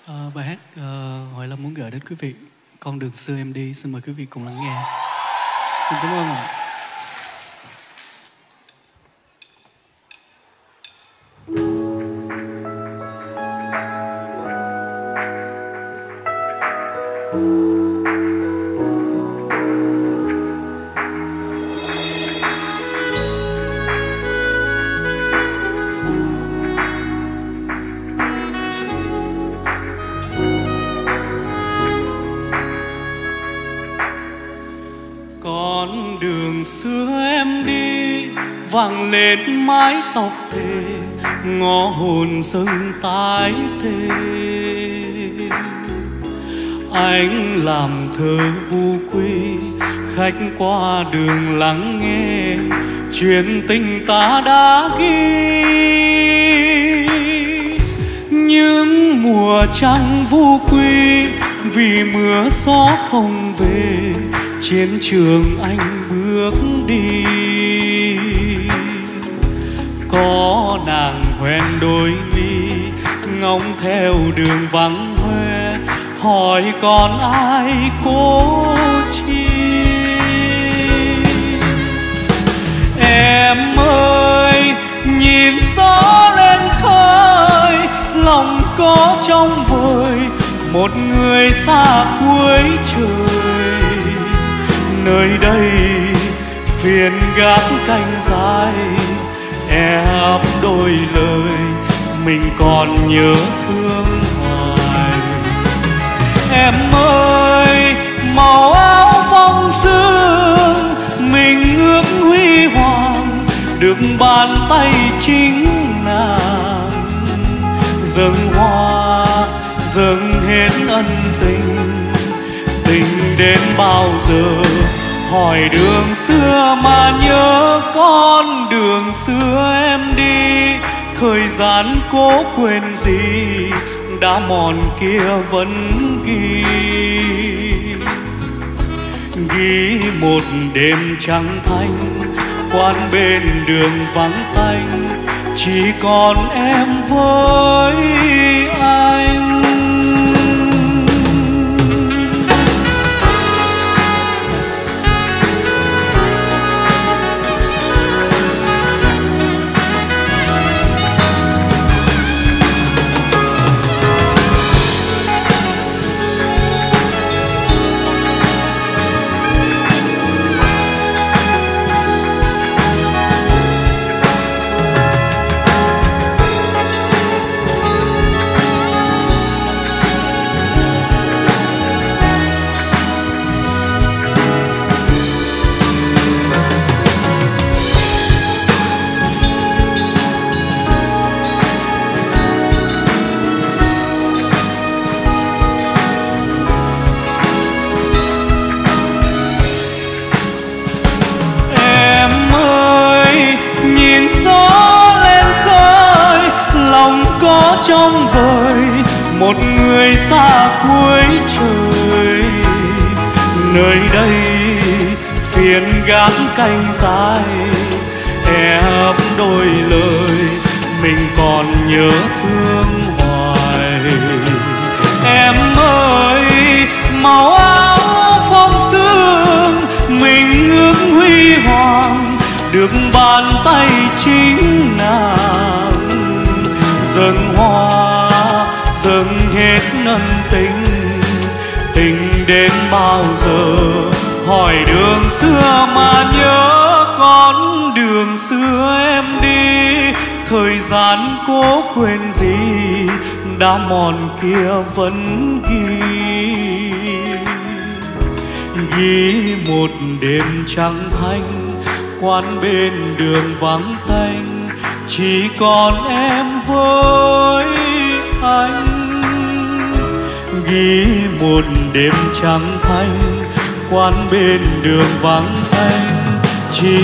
Bài hát Hoài Lâm muốn gửi đến quý vị Con đường xưa em đi. Xin mời quý vị cùng lắng nghe. Xin cảm ơn ạ. Con đường xưa em đi vang lên mái tóc thề, ngõ hồn dâng tái thề. Anh làm thơ vu quy, khách qua đường lắng nghe chuyện tình ta đã ghi. Những mùa trăng vu quy vì mưa gió không về, chiến trường anh bước đi. Có nàng hoen đôi mi ngóng theo đường vắng hoe, hỏi còn ai cố chi. Em ơi nhìn gió lên khơi, lòng có trong vời một người xa cuối trời. Nơi đây phiền gác canh dài, ép đôi lời mình còn nhớ thương hoài. Em ơi màu áo phong sương mình ước huy hoàng, được bàn tay chính nàng dâng hoa dâng hết ân tình. Tình đến bao giờ hỏi đường xưa mà nhớ con đường xưa em đi. Thời gian cố quên gì đã mòn kia vẫn ghi. Ghi một đêm trắng thanh quán bên đường vắng tanh, chỉ còn em với anh. Trong vời một người xa cuối trời. Nơi đây phiền gác canh dài, ép đôi lời mình còn nhớ thương hoài. Em ơi màu áo phong sương mình ước huy hoàng, được bàn tay chính nàng dâng hoa dâng hết ân tình. Tình đến bao giờ hỏi đường xưa mà nhớ con đường xưa em đi. Thời gian cố quên gì đã mòn kia vẫn ghi. Ghi một đêm trắng thanh quán bên đường vắng tanh, chỉ còn em với anh. Ghi một đêm trắng thanh quán bên đường vắng tanh, chỉ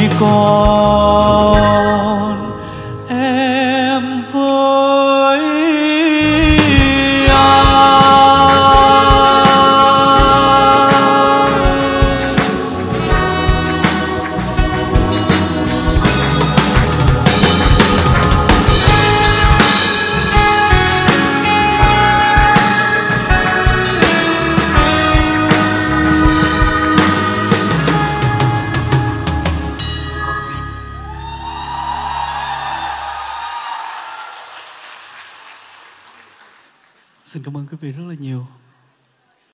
còn em với anh. Xin cảm ơn quý vị rất là nhiều.